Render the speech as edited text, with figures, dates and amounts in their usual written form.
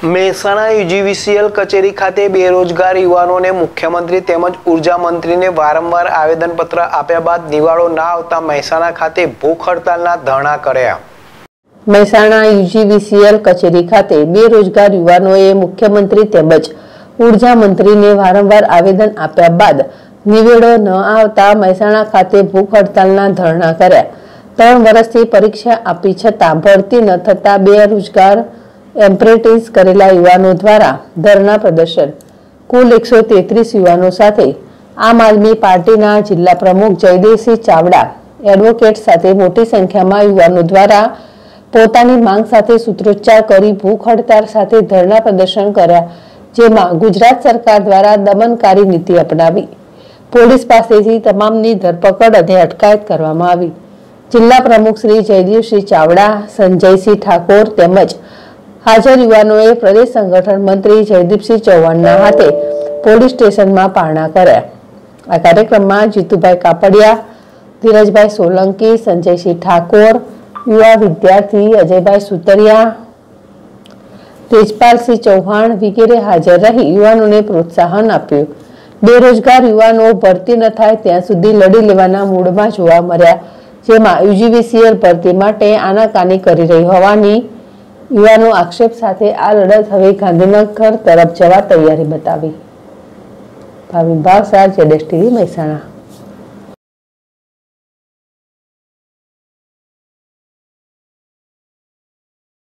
Mehsana UGVCL કચેરી ખાતે બેરોજગાર યુવાનોને મુખ્યમંત્રી તેમજ ઉર્જા મંત્રીને વારંવાર આવેદનપત્ર આપ્યા બાદ નિવાડો ના આવતા મહેસાણા ખાતે ભૂખ હડતાલના ધરણા કર્યા। મહેસાણા યુજીવીસીએલ કચેરી ખાતે બેરોજગાર યુવાનોએ મુખ્યમંત્રી તેમજ ઉર્જા મંત્રીને વારંવાર આવેદન આપ્યા બાદ નિવેડો ન આવતા મહેસાણા ખાતે ભૂખ હડતાલના ધરણા કર્યા। 3 વર્ષથી પરીક્ષા આપી છતાં ભરતી ન થતા બેરોજગાર એપ્રેન્ટિસ કરેલા યુવાનો દ્વારા ધરણા પ્રદર્શન। કુલ 133 યુવાનો સાથે આમ આદમી પાર્ટીના જિલ્લા પ્રમુખ જયદેવસિંહ ચાવડા એડવોકેટ સાથે મોટી સંખ્યામાં યુવાનો દ્વારા પોતાની માંગ સાથે સૂત્રોચ્ચાર કરી ભૂખ હડતાલ સાથે ધરણા પ્રદર્શન કર્યા, જેમાં ગુજરાત સરકાર દ્વારા દમનકારી નીતિ અપનાવી પોલીસ પાસેથી તમામની ધરપકડ અને અટકાયત કરવામાં આવી। જિલ્લા પ્રમુખ શ્રી જયદેવસિંહ ચાવડા, સંજયસિંહ ઠાકોર તેમજ હાજર યુવાનોએ પ્રદેશ સંગઠન મંત્રી જયદીપસિંહ ચૌહાણના હાથે પોલીસ સ્ટેશનમાં પારણા કર્યા। આ કાર્યક્રમમાં જીતુભાઈ કાપડિયા, ધીરજભાઈ સોલંકી, સંજયસિંહ ઠાકોર, યુવા વિદ્યાર્થી અજયભાઈ સુતરિયા, તેજપાલસિંહ ચૌહાણ વગેરે હાજર રહી યુવાનોને પ્રોત્સાહન આપ્યું। બેરોજગાર યુવાનો ભરતી ન થાય ત્યાં સુધી લડી લેવાના મૂડમાં જોવા મળ્યા, જેમાં યુજીવીસીએલ ભરતી માટે આનાકાની કરી રહી હોવાની યુવાનો આક્ષેપ સાથે આ લડત હવે ગાંધીનગર તરફ જવા તૈયારી બતાવી। ભાવિન ભાવસાર, જેડેશ ટીવી, મહેસાણા।